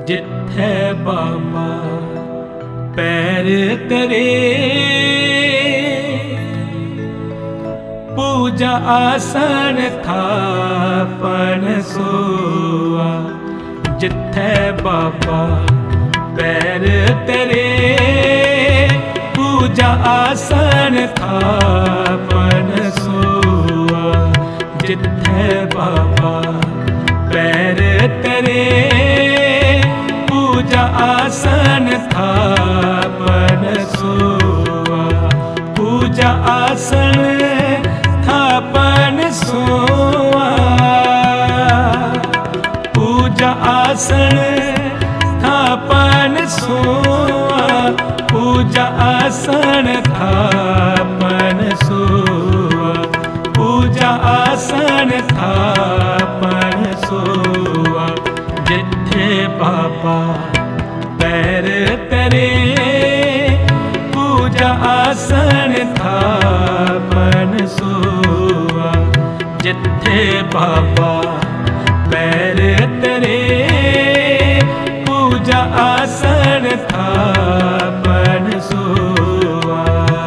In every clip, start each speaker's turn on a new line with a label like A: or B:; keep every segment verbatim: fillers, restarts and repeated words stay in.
A: जिथे बाबा पैर तेरे, पूजा आसन थापन सोआ। जिथे बाबा पैर तेरे, पूजा आसन थापन सोआ। जिथे बाबा पैर तेरे, पूजा आसन थापन सोआ। पूजा आसन थापन सोआ। पूजा आसन थापन सोआ। पूजा आसन थापन सोआ। पूजा आसन थापन सोआ। जिथे बाबा पैर तेरे, पूजा आसन थापन सोआ। जिथे बाबा पैर तेरे, पूजा आसन थापन सोआ।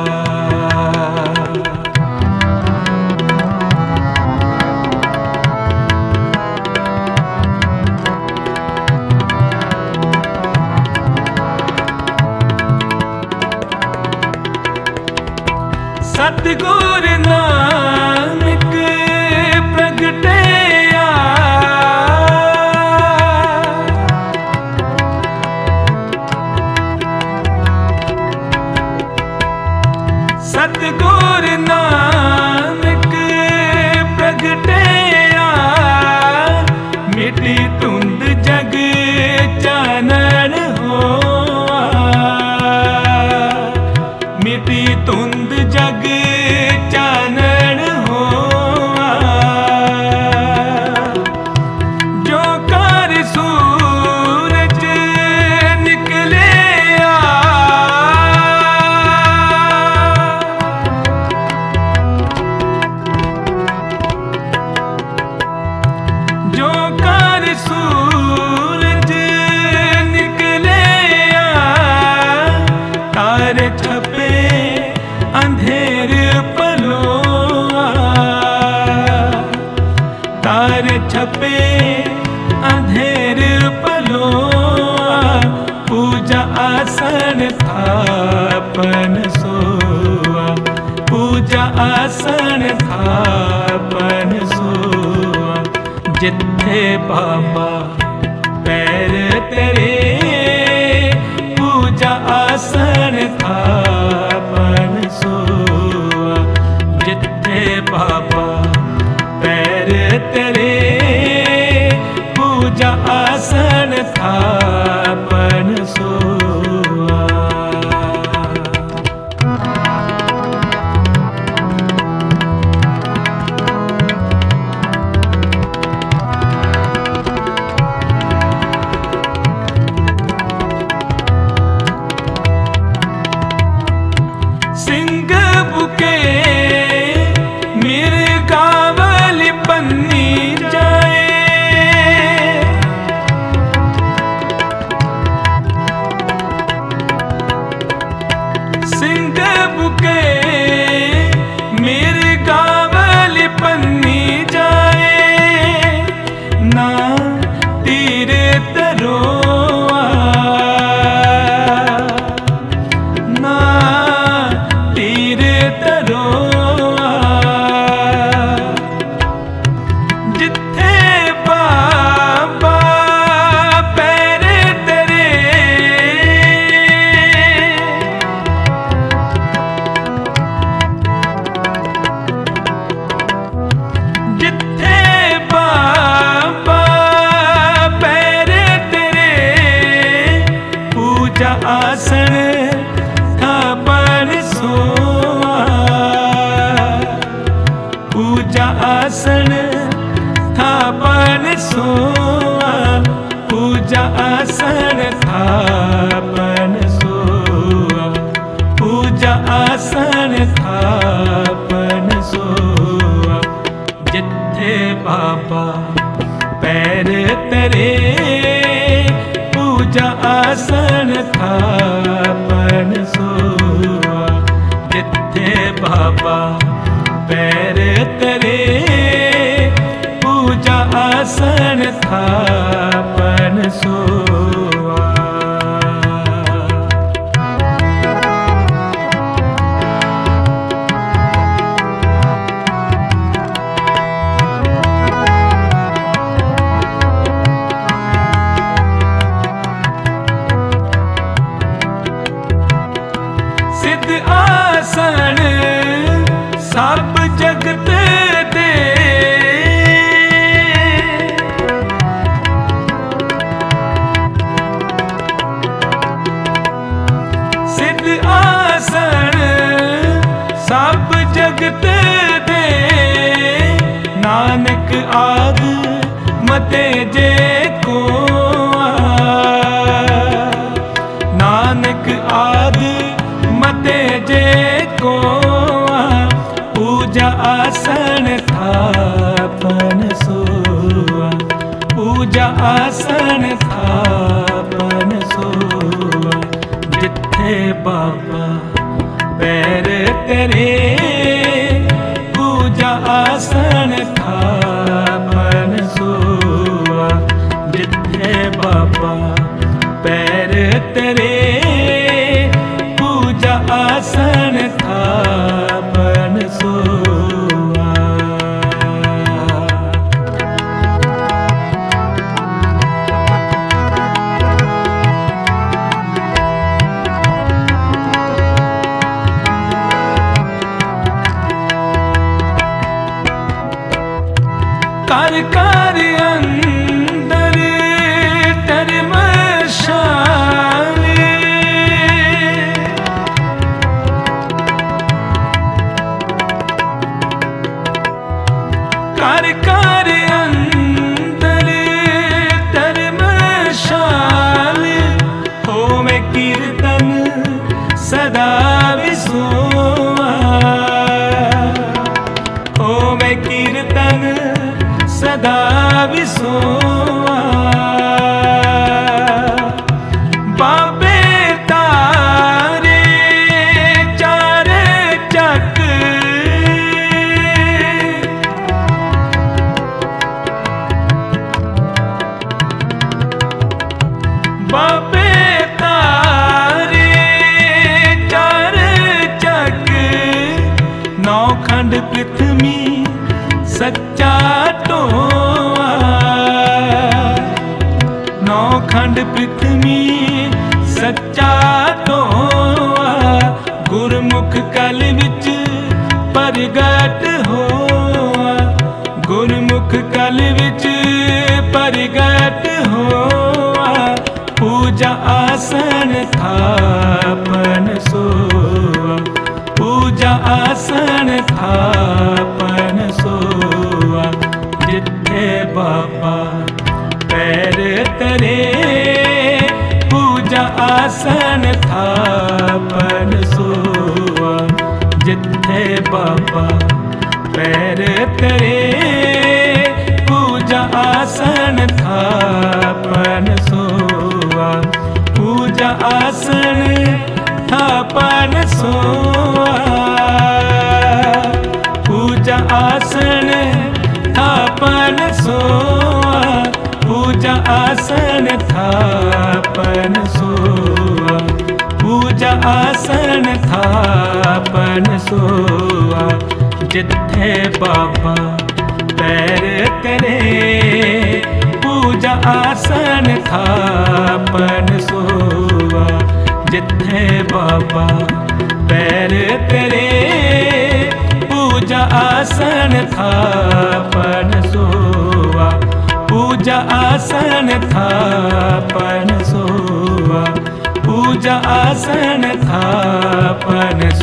A: सतगुर नानक प्रगटया, सतगुर नानक प्रगटया। मिटी धुंध जग चानन होआ। मिटी धुंध जग चानन होआ। जो कर सूरज निकले आ, जो कर सूरज निकले आ। तारे छपे अंधेर पलोआ। तारे छपे अंधेर पलोआ। पूजा आसन थापन सोआ। पूजा आसन थापन सोआ। जिथे बाबा पैर तेरे, पूजा आसन थापन सोआ। जिथे बाबा पैर तेरे, पूजा आसन थापन सोआ। सिंह बुके मिर्गावल पन्नी जाए। सिंह बुके मिर्गावल पन्नी जाए। ना तीर तरोआ, ना तीर तरोआ। जिथे बाबा पैर तेरे, जिथे बाबा पैर तेरे, पूजा आसन थापन सोआ। पूजा आसन थापन सोआ। पूजा आसन थापन सोआ। पूजा आसन थापन सोआ। जिथे बाबा पैर तेरे, आसन थापन सोआ, जिथे बाबा पैर तरे पूजा आसन थापन सोआ। सिद्ध आसन सब जगत दे, सिद्ध आसन सब जगत दे, नानक आद मते जे को, नानक आद मते जे को, पूजा आसन थापन सोआ, पूजा आसन थापन सोआ, जिथे बाबा पैर तेरे पूजा आसन थापन सोआ, जिथे बाबा पैर तेरे पूजा आसन थापन सोआ। कर कर अंदर धर्मशाले, कर कर अंदर धर्मशाले, हो मैं कीर्तन सदा विसोआ, हो मैं कीर्तन सदा विसोआ, बाबे तारे चार चक, बाबे तारे चार चक, नौ खंड पृथ्वी सच्चा टोआ, नौ खंड पृथ्वी सच्चा टोआ, गुरमुख कल विच प्रगट होआ, गुरमुख कल विच प्रगट होआ, पूजा आसन थापन सोआ, पूजा आसन थापन सोआ, जिथे बाबा पैर तरे पूजा आसन थापन सोआ, जिथे बाबा पैर तरे पूजा आसन थापन सोआ, पूजा आसन थापन सोआ, पूजा आसन थापन सोआ, पूजा आसन थापन सोआ, पूजा आसन थापन सोआ, जिथे बाबा पैर करे पूजा आसन थापन सोआ, जिथे बाबा पैर करे पूजा आसन थापन सोआ, पूजा आसन थापन सोआ, पूजा आसन थापन